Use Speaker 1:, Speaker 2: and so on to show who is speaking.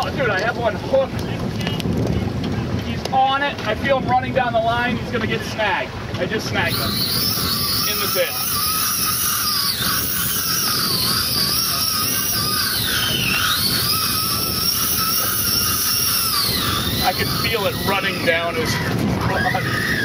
Speaker 1: Oh, dude, I have one hooked. He's on it. I feel him running down the line. He's going to get snagged. I just snagged him in the tail. I can feel it running down his body.